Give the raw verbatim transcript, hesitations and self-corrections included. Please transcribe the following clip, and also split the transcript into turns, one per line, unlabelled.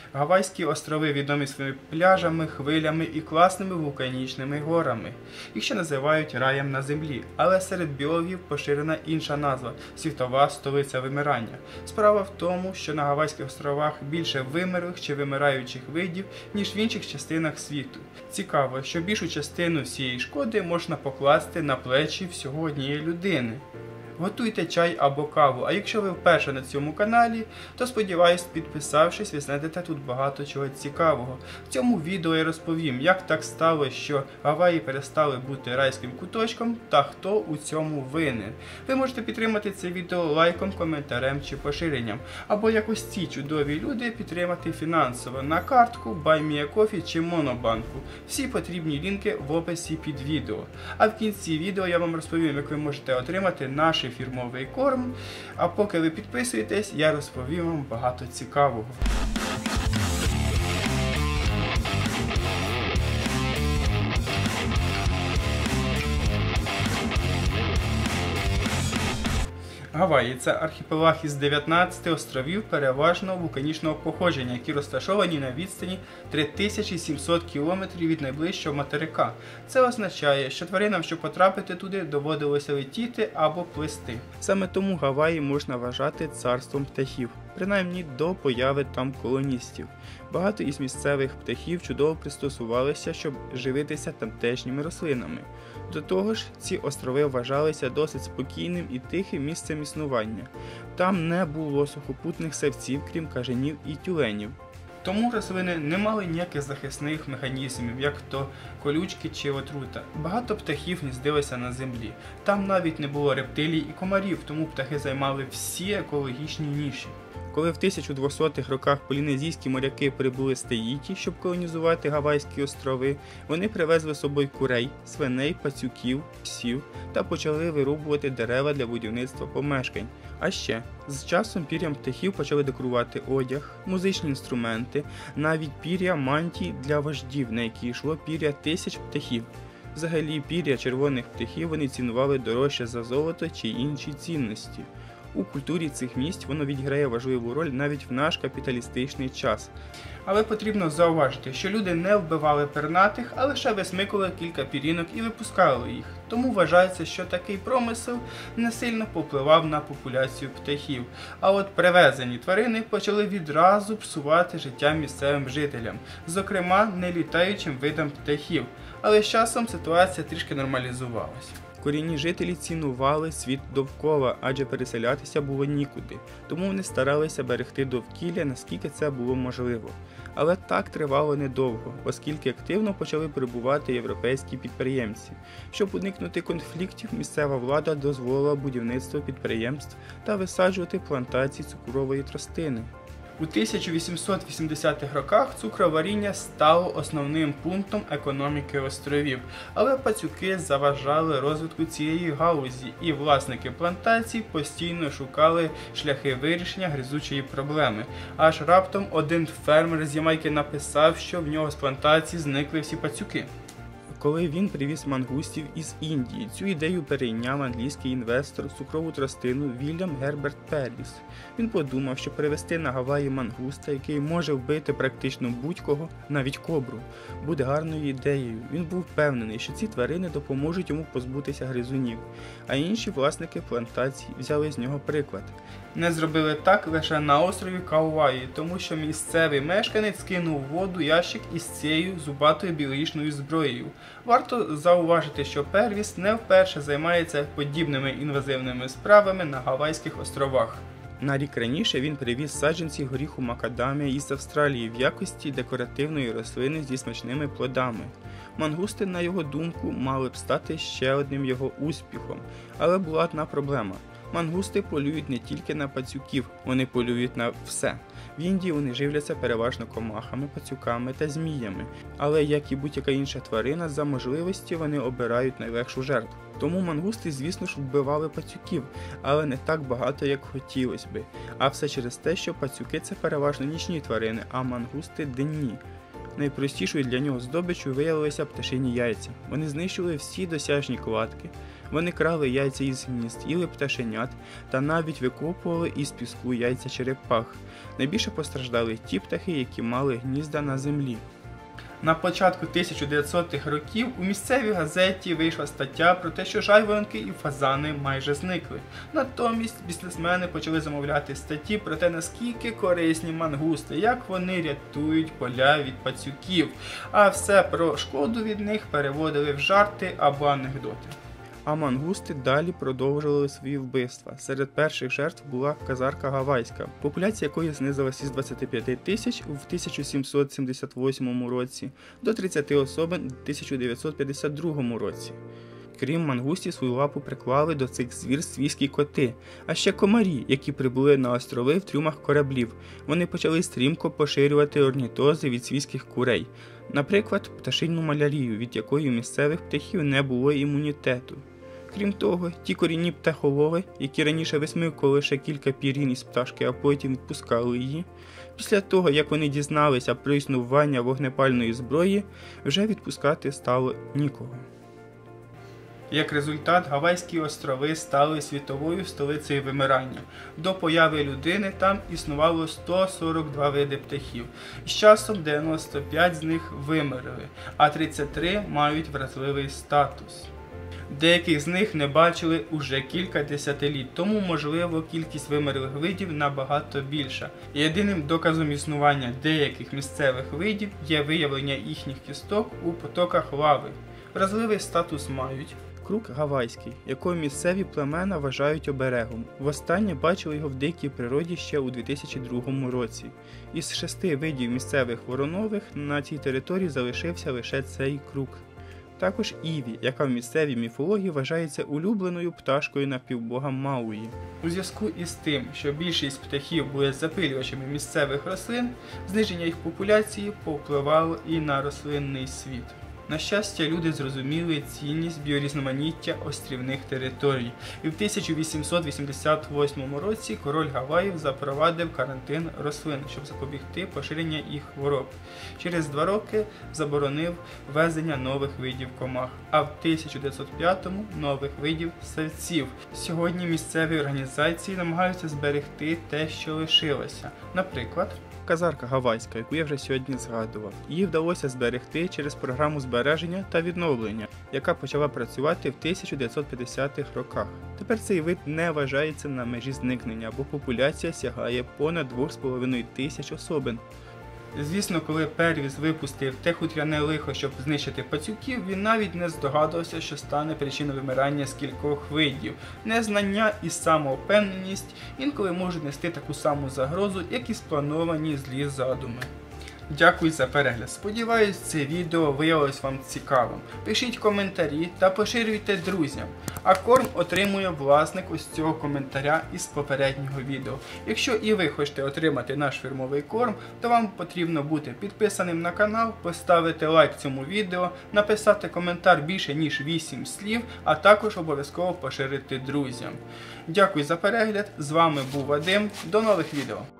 Гавайські острови відомі своїми пляжами, хвилями і класними вулканічними горами. Їх ще називають раєм на землі, але серед біологів поширена інша назва – світова столиця вимирання. Справа в тому, що на Гавайських островах більше вимерлих чи вимираючих видів, ніж в інших частинах світу. Цікаво, що більшу частину всієї шкоди можна покласти на плечі всього однієї людини. Готуйте чай або каву, а якщо ви вперше на цьому каналі, то сподіваюсь, підписавшись, ви знайдете тут багато чого цікавого. В цьому відео я розповім, як так сталося, що Гаваї перестали бути райським куточком та хто у цьому винен. Ви можете підтримати це відео лайком, коментарем чи поширенням, або якось ці чудові люди підтримати фінансово на картку, BuyMeACoffee чи Монобанку. Всі потрібні лінки в описі під відео. А в кінці відео я вам розповім, як ви можете отримати наш фірмовий корм, а поки ви підписуєтесь, я розповім вам багато цікавого. Гаваї – це архіпелаг із дев'ятнадцяти островів переважно вулканічного походження, які розташовані на відстані три тисячі сімсот кілометрів від найближчого материка. Це означає, що тваринам, щоб потрапити туди, доводилося летіти або плисти. Саме тому Гаваї можна вважати царством птахів, принаймні до появи там колоністів. Багато із місцевих птахів чудово пристосувалися, щоб живитися тамтешніми рослинами. До того ж, ці острови вважалися досить спокійним і тихим місцем існування. Там не було сухопутних савців, крім кажанів і тюленів. Тому рослини не мали ніяких захисних механізмів, як то колючки чи отрута. Багато птахів гніздилися на землі. Там навіть не було рептилій і комарів, тому птахи займали всі екологічні ніші. Коли в тисяча двохсотих роках полінезійські моряки прибули з Таїті, щоб колонізувати Гавайські острови, вони привезли з собою курей, свиней, пацюків, псів та почали вирубувати дерева для будівництва помешкань. А ще, з часом пір'ям птахів почали декорувати одяг, музичні інструменти, навіть пір'я мантій для вождів, на які йшло пір'я тисяч птахів. Взагалі, пір'я червоних птахів вони цінували дорожче за золото чи інші цінності. У культурі цих місць воно відіграє важливу роль навіть в наш капіталістичний час. Але потрібно зауважити, що люди не вбивали пернатих, а лише висмикували кілька пірінок і випускали їх. Тому вважається, що такий промисел не сильно попливав на популяцію птахів. А от привезені тварини почали відразу псувати життя місцевим жителям, зокрема нелітаючим видам птахів. Але з часом ситуація трішки нормалізувалась. Корінні жителі цінували світ довкола, адже переселятися було нікуди, тому вони старалися берегти довкілля, наскільки це було можливо. Але так тривало недовго, оскільки активно почали прибувати європейські підприємці. Щоб уникнути конфліктів, місцева влада дозволила будівництво підприємств та висаджувати плантації цукрової тростини. У тисяча вісімсот вісімдесятих роках цукроваріння стало основним пунктом економіки островів, але пацюки заважали розвитку цієї галузі, і власники плантацій постійно шукали шляхи вирішення гризучої проблеми. Аж раптом один фермер з Ямайки написав, що в нього з плантації зникли всі пацюки. Коли він привіз мангустів із Індії, цю ідею перейняв англійський інвестор в цукрову тростину Вільям Герберт Перріс. Він подумав, що привезти на Гаваї мангуста, який може вбити практично будь-кого, навіть кобру, буде гарною ідеєю. Він був впевнений, що ці тварини допоможуть йому позбутися гризунів, а інші власники плантацій взяли з нього приклад. Не зробили так лише на острові Кауаї, тому що місцевий мешканець кинув в воду ящик із цією зубатою біологічною зброєю. Варто зауважити, що Перріс не вперше займається подібними інвазивними справами на Гавайських островах. На рік раніше він привіз саджанці горіху макадамія із Австралії в якості декоративної рослини зі смачними плодами. Мангусти, на його думку, мали б стати ще одним його успіхом, але була одна проблема. Мангусти полюють не тільки на пацюків, вони полюють на все. В Індії вони живляться переважно комахами, пацюками та зміями, але, як і будь-яка інша тварина, за можливості вони обирають найлегшу жертву. Тому мангусти, звісно ж, вбивали пацюків, але не так багато, як хотілося би. А все через те, що пацюки – це переважно нічні тварини, а мангусти – денні. Найпростішою для нього здобиччю виявилися пташині яйця. Вони знищили всі досяжні кладки, Вони крали яйця із гнізд, їли пташенят та навіть викопували із піску яйця черепах. Найбільше постраждали ті птахи, які мали гнізда на землі. На початку тисяча дев'ятсотих років у місцевій газеті вийшла стаття про те, що жайворонки і фазани майже зникли. Натомість бізнесмени почали замовляти статті про те, наскільки корисні мангусти, як вони рятують поля від пацюків, а все про шкоду від них переводили в жарти або анекдоти. А мангусти далі продовжували свої вбивства. Серед перших жертв була казарка гавайська, популяція якої знизилась із двадцяти п'яти тисяч в тисяча сімсот сімдесят восьмому році до тридцяти особин в тисяча дев'ятсот п'ятдесят другому році. Крім мангустів, свою лапу приклали до цих звірств свійські коти, а ще комарі, які прибули на острови в трюмах кораблів. Вони почали стрімко поширювати орнітози від свійських курей, наприклад, пташинну малярію, від якої у місцевих птахів не було імунітету. Крім того, ті корінні птахолови, які раніше висмикували лише кілька пірін із пташки, а потім відпускали її, після того, як вони дізналися про існування вогнепальної зброї, вже відпускати стало нікого. Як результат, Гавайські острови стали світовою столицею вимирання. До появи людини там існувало сто сорок два види птахів. З часом дев'яносто п'ять з них вимерли, а тридцять три мають вразливий статус. Деяких з них не бачили уже кілька десятиліть, тому, можливо, кількість вимерлих видів набагато більша. Єдиним доказом існування деяких місцевих видів є виявлення їхніх кісток у потоках лави. Вразливий статус мають крук гавайський, якого місцеві племена вважають оберегом. Востаннє бачили його в дикій природі ще у дві тисячі другому році. Із шести видів місцевих воронових на цій території залишився лише цей крук. Також іві, яка в місцевій міфології вважається улюбленою пташкою напівбога Мауї. У зв'язку із тим, що більшість птахів були запилювачами місцевих рослин, зниження їх популяції повпливало і на рослинний світ. На щастя, люди зрозуміли цінність біорізноманіття острівних територій, і в тисяча вісімсот вісімдесят восьмому році король Гаваїв запровадив карантин рослин, щоб запобігти поширенню їх хвороб. Через два роки заборонив ввезення нових видів комах, а в тисяча дев'ятсот п'ятому нових видів савців. Сьогодні місцеві організації намагаються зберегти те, що лишилося. Наприклад, казарка гавайська, яку я вже сьогодні згадував. Її вдалося зберегти через програму збереження та відновлення, яка почала працювати в тисяча дев'ятсот п'ятдесятих роках. Тепер цей вид не вважається на межі зникнення, бо популяція сягає понад двох з половиною тисяч особин. Звісно, коли Первіс випустив те хутряне лихо, щоб знищити пацюків, він навіть не здогадувався, що стане причиною вимирання з кількох видів. Незнання і самовпевненість інколи можуть нести таку саму загрозу, як і сплановані злі задуми. Дякую за перегляд. Сподіваюсь, це відео виявилось вам цікавим. Пишіть коментарі та поширюйте друзям. А корм отримує власник ось цього коментаря із попереднього відео. Якщо і ви хочете отримати наш фірмовий корм, то вам потрібно бути підписаним на канал, поставити лайк цьому відео, написати коментар більше ніж вісім слів, а також обов'язково поширити друзям. Дякую за перегляд. З вами був Вадим. До нових відео.